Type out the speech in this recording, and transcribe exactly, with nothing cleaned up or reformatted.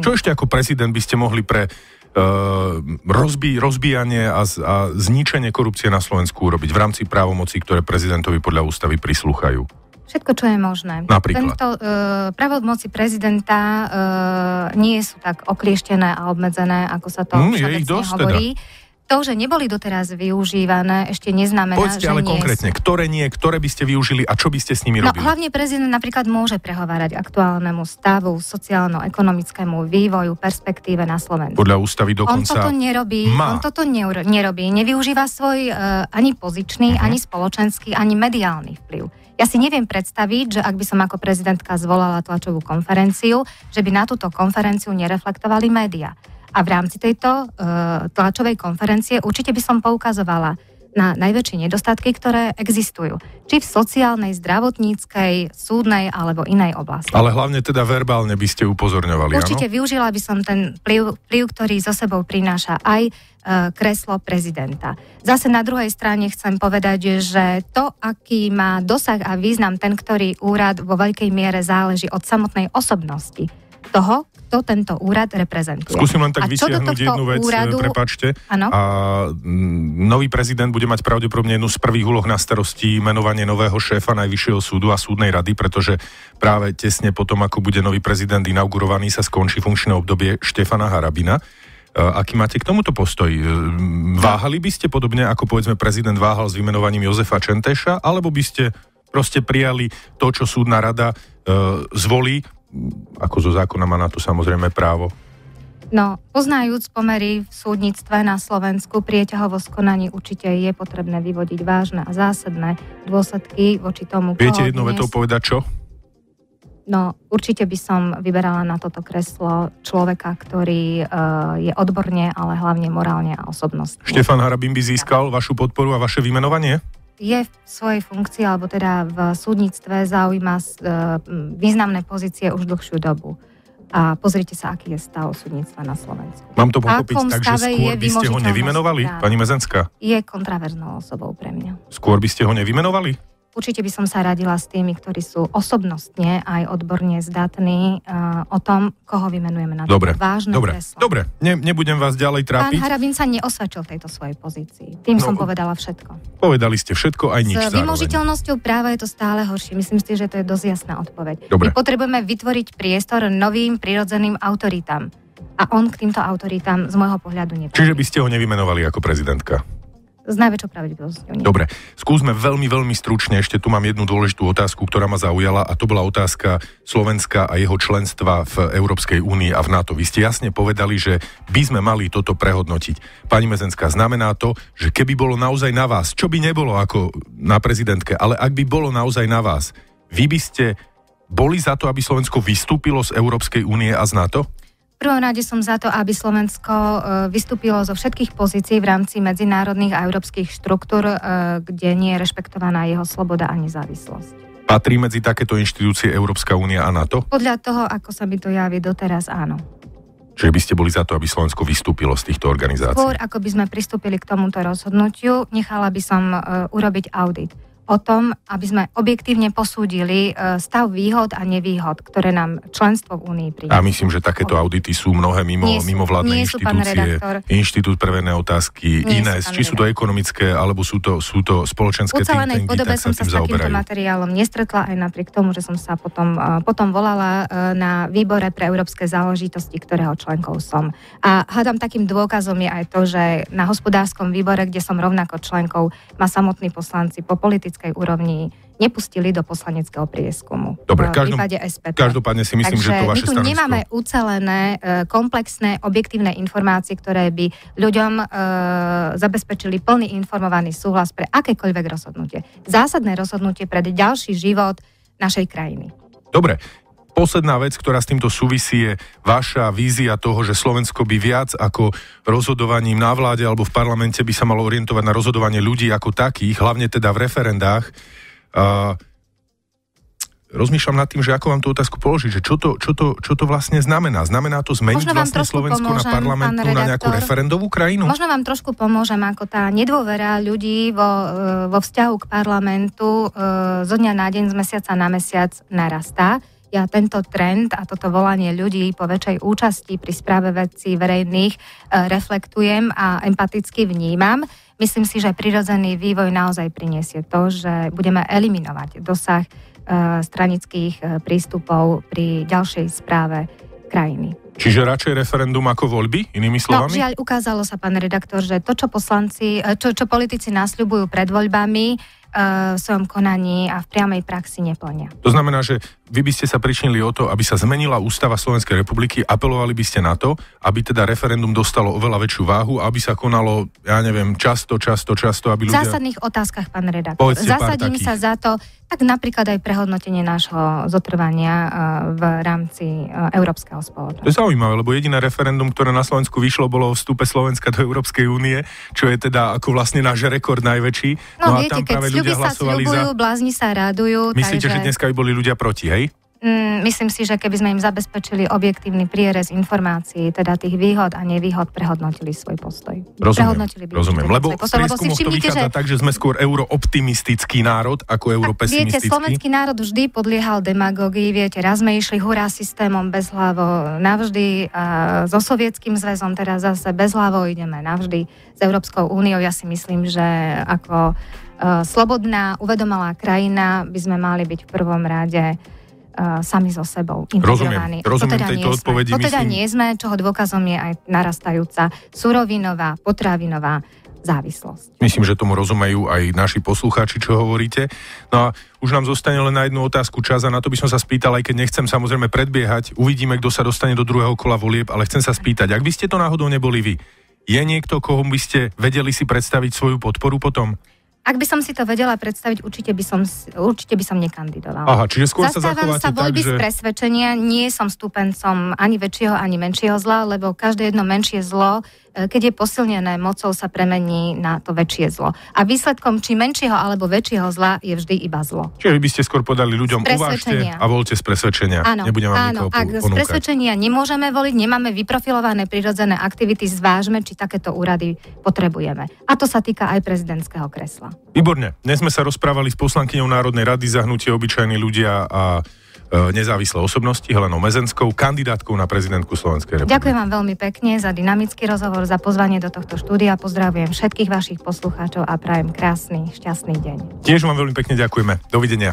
Čo ešte ako prezident by ste mohli pre uh, rozbí, rozbíjanie a, a zničenie korupcie na Slovensku urobiť v rámci právomocí, ktoré prezidentovi podľa ústavy prislúchajú? Všetko, čo je možné. Napríklad? Tento uh, právomoci prezidenta uh, nie sú tak oklieštené a obmedzené, ako sa to mm, všeobecne hovorí. Teda. To, že neboli doteraz využívané, ešte neznamená, Povedzte, že ale nie konkrétne, sú. Ktoré nie, ktoré by ste využili a čo by ste s nimi No, robili? hlavne prezident napríklad môže prehovárať aktuálnemu stavu, sociálno-ekonomickému vývoju, perspektíve na Slovensku. Podľa ústavy dokonca On toto nerobí, má. on toto neur- nerobí. Nevyužíva svoj uh, ani pozičný, uh-huh. ani spoločenský, ani mediálny vplyv. Ja si neviem predstaviť, že ak by som ako prezidentka zvolala tlačovú konferenciu, že by na túto konferenciu nereflektovali médiá. A v rámci tejto uh, tlačovej konferencie určite by som poukazovala na najväčšie nedostatky, ktoré existujú. Či v sociálnej, zdravotníckej, súdnej alebo inej oblasti. Ale hlavne teda verbálne by ste upozorňovali, Určite áno? využila by som ten vplyv, vplyv, ktorý so sebou prináša aj uh, kreslo prezidenta. Zase na druhej strane chcem povedať, že to, aký má dosah a význam ten, ktorý úrad, vo veľkej miere záleží od samotnej osobnosti toho, kto tento úrad reprezentuje. Skúsim len tak a vytiahnuť jednu vec, úradu, prepáčte. Ano? A m, nový prezident bude mať pravdepodobne jednu z prvých úloh na starosti menovanie nového šéfa Najvyššieho súdu a súdnej rady, pretože práve tesne potom, ako bude nový prezident inaugurovaný, sa skončí funkčné obdobie Štefana Harabina. Aký máte k tomuto postoj? Váhali by ste podobne, ako povedzme prezident váhal s vymenovaním Jozefa Čenteša, alebo by ste proste prijali to, čo súdna rada e, zvolí, ako zo zákona má na to samozrejme právo? No, poznajúc pomery v súdnictve na Slovensku, prieťahovosť konaní určite je potrebné vyvodiť vážne a zásadné dôsledky voči tomu, Viete koho jednou dnes... vetou povedať čo? No, určite by som vyberala na toto kreslo človeka, ktorý uh, je odborne, ale hlavne morálne a osobnostne. Štefan Harabin by získal vašu podporu a vaše vymenovanie? Je v svojej funkcii, alebo teda v súdnictve zaujíma uh, významné pozície už dlhšiu dobu. A pozrite sa, aký je stav súdnictva na Slovensku. Mám to pochopiť tak, že skôr by ste ho nevymenovali, práve. pani Mezenská? Je kontraverznou osobou pre mňa. Skôr by ste ho nevymenovali? Určite by som sa radila s tými, ktorí sú osobnostne aj odborne zdatní uh, o tom, koho vymenujeme na dobre, toto vážne dobre, kreslo. Dobre, ne, nebudem vás ďalej trápiť. Pán Harabin sa neosvedčil v tejto svojej pozícii. Tým no, som povedala všetko. Povedali ste všetko, aj nič zároveň. S vymožiteľnosťou práva je to stále horšie. Myslím si, že to je dosť jasná odpoveď. Dobre. My potrebujeme vytvoriť priestor novým prirodzeným autoritám. A on k týmto autoritám z môjho pohľadu nepatrí. Čiže by ste ho nevymenovali ako prezidentka? S najväčšou pravdepodobnosťou nie. Dobre, skúsme veľmi, veľmi stručne, ešte tu mám jednu dôležitú otázku, ktorá ma zaujala, a to bola otázka Slovenska a jeho členstva v Európskej únii a v NATO. Vy ste jasne povedali, že by sme mali toto prehodnotiť. Pani Mezenská, znamená to, že keby bolo naozaj na vás, čo by nebolo ako na prezidentke, ale ak by bolo naozaj na vás, vy by ste boli za to, aby Slovensko vystúpilo z Európskej únie a z NATO? V prvom rade som za to, aby Slovensko vystúpilo zo všetkých pozícií v rámci medzinárodných a európskych štruktúr, kde nie je rešpektovaná jeho sloboda a nezávislosť. Patrí medzi takéto inštitúcie Európska únia a NATO? Podľa toho, ako sa mi to javí doteraz, áno. Čiže by ste boli za to, aby Slovensko vystúpilo z týchto organizácií? Skôr, ako by sme pristúpili k tomuto rozhodnutiu, nechala by som uh, urobiť audit o tom, aby sme objektívne posúdili stav výhod a nevýhod, ktoré nám členstvo v Únii prináša. A myslím, že takéto audity sú mnohé mimo, nie sú, mimovládne nie sú, inštitúcie, Inštitút pre verejné otázky, nie iné, či sú to ekonomické, alebo sú to, sú to spoločenské think tanky, podobe tak sa som sa tým s takýmto zaoberajú. materiálom nestretla, aj napriek tomu, že som sa potom, potom volala na výbore pre európske záležitosti, ktorého členkou som. A hádam, takým dôkazom je aj to, že na hospodárskom výbore, kde som rovnako členkou, ma samotní poslanci po politickej úrovni nepustili do poslaneckého prieskumu. Dobre, v každom, prípade es pé té. každopádne si myslím, Takže že to vaše my tu stanovisko... nemáme ucelené, komplexné, objektívne informácie, ktoré by ľuďom e, zabezpečili plný informovaný súhlas pre akékoľvek rozhodnutie. Zásadné rozhodnutie pre ďalší život našej krajiny. Dobre. Posledná vec, ktorá s týmto súvisí, je vaša vízia toho, že Slovensko by viac ako rozhodovaním na vláde alebo v parlamente by sa malo orientovať na rozhodovanie ľudí ako takých, hlavne teda v referendách. Uh, rozmýšľam nad tým, že ako vám tú otázku položiť, že čo to, čo to, čo to vlastne znamená? Znamená to zmeniť vlastne Slovensko pomôžem, na parlamentnú, na nejakú referendovú krajinu? Možno vám trošku pomôžem, ako tá nedôvera ľudí vo, vo vzťahu k parlamentu zo dňa na deň, z mesiaca na mesiac narastá. Ja tento trend a toto volanie ľudí po väčšej účasti pri správe vecí verejných reflektujem a empaticky vnímam. Myslím si, že prirodzený vývoj naozaj prinesie to, že budeme eliminovať dosah stranických prístupov pri ďalšej správe krajiny. Čiže radšej referendum ako voľby, inými slovami? No, žiaľ, ukázalo sa, pán redaktor, že to, čo poslanci, čo, čo politici nasľubujú pred voľbami, v svojom konaní a v priamej praxi neplnia. To znamená, že vy by ste sa pričinili o to, aby sa zmenila ústava Slovenskej republiky, apelovali by ste na to, aby teda referendum dostalo oveľa väčšiu váhu, aby sa konalo, ja neviem, často, často, často, aby ľudia... V zásadných otázkach, pán redaktor. Povedzte Zasadím sa za to, tak napríklad aj prehodnotenie nášho zotrvania v rámci Európskeho spoločenstva. To je zaujímavé, lebo jediné referendum, ktoré na Slovensku vyšlo, bolo o vstupe Slovenska do Európskej únie, čo je teda ako vlastne náš rekord najväčší. No, no viete, a tam práve ľudia hlasovali za... Blázni sa radujú. Myslíte, takže... že dneska by boli ľudia proti, hej? Mm, myslím si, že keby sme im zabezpečili objektívny prierez informácií, teda tých výhod a nevýhod, prehodnotili svoj postoj. Rozumiem, rozumiem. Lebo z prieskumoch to že... vychádza tak, že sme skôr eurooptimistický národ ako europesimistický. Viete, slovenský národ vždy podliehal demagógii, viete, raz sme išli hurá systémom bezhlavo navždy, a so Sovietským zväzom teraz zase bezhlavo ideme navždy s Európskou úniou. Ja si myslím, že ako uh, slobodná, uvedomelá krajina by sme mali byť v prvom rade Uh, sami so sebou integrovaní. Rozumiem, rozumiem teda tejto odpovedi. To teda myslím... nie sme, čoho dôkazom je aj narastajúca surovinová, potravinová závislosť. Myslím, že tomu rozumejú aj naši poslucháči, čo hovoríte. No a už nám zostane len na jednu otázku čas a na to by som sa spýtal, aj keď nechcem samozrejme predbiehať. Uvidíme, kto sa dostane do druhého kola volieb, ale chcem sa spýtať, ak by ste to náhodou neboli vy, je niekto, koho by ste vedeli si predstaviť svoju podporu potom? Ak by som si to vedela predstaviť, určite by som, určite by som nekandidovala. Aha, čiže skôr sa Zastávam zachováte sa voľby tak, že... z presvedčenia, nie som stúpencom ani väčšieho, ani menšieho zla, lebo každé jedno menšie zlo, keď je posilnené mocou, sa premení na to väčšie zlo. A výsledkom či menšieho alebo väčšieho zla je vždy iba zlo. Čiže vy by ste skôr podali ľuďom, uvážte a voľte z presvedčenia. Áno, Nebudem vám áno, nikoho ak ponúkať. z presvedčenia nemôžeme voliť, nemáme vyprofilované prirodzené aktivity, zvážme, či takéto úrady potrebujeme. A to sa týka aj prezidentského kresla. Výborne. Dnes sme sa rozprávali s poslankyňou Národnej rady za hnutie Obyčajní ľudia a nezávislé osobnosti Helenou Mezenskou, kandidátkou na prezidentku Slovenskej republiky. Ďakujem vám veľmi pekne za dynamický rozhovor, za pozvanie do tohto štúdia. Pozdravujem všetkých vašich poslucháčov a prajem krásny, šťastný deň. Tiež vám veľmi pekne ďakujeme. Dovidenia.